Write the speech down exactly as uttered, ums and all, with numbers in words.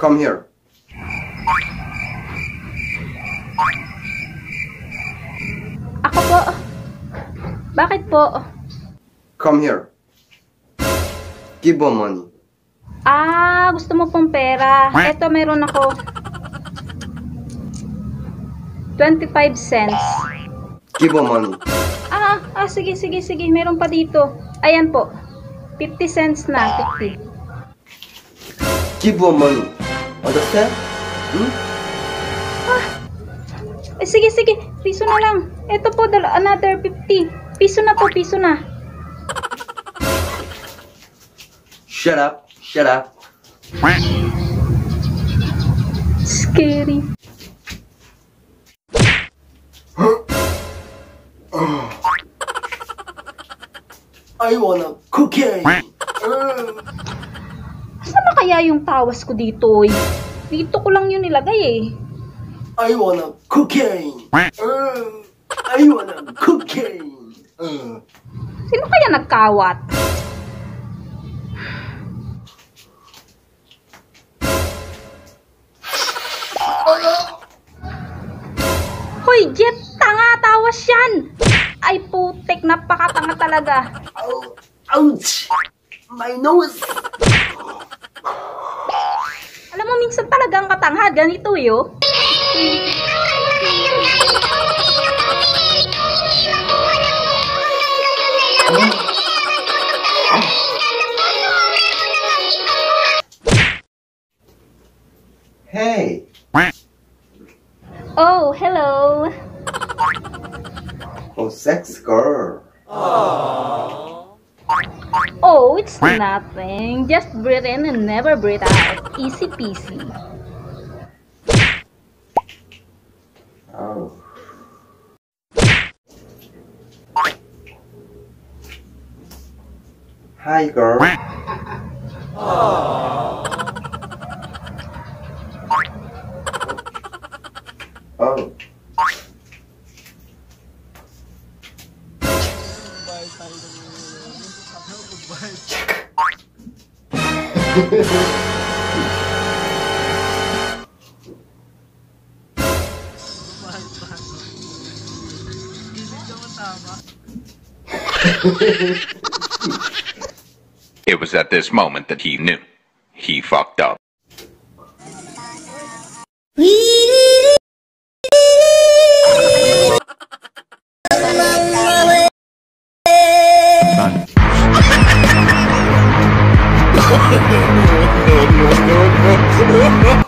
Come here. Ako po. Bakit po? Come here. Give me money. Ah, gusto mo pong pera. Eto, meron ako. twenty-five cents. Give me money. Ah, ah, sige, sige, sige. Meron pa dito. Ayan po. fifty cents na. fifty. Give me money. Understand? Hmm? Ah. Eh, sige, sige. Piso na lang. Ito po, another fifty. Piso na to, piso na. Shut up. Shut up. Scary. I wanna cookie. Saan na kaya yung tawas ko dito, eh? Dito ko lang yun nilagay, eh. I wanna cookie. Uh, I wanna cookie. Uh. Sino kaya nagkawat? Hoy, Jet! Tanga! Tawas yan! Ay, putek! Napakatanga talaga! Oh, ouch! My nose! Alam mo, minsan talagang katangha. Ganito, yo. Hey! Oh, hello! Oh, sex girl! Oh, it's nothing. Just breathe in and never breathe out. Easy peasy. Oh. Hi, girl. Oh. Oh. It was at this moment that he knew. He fucked up. No, no, no, no.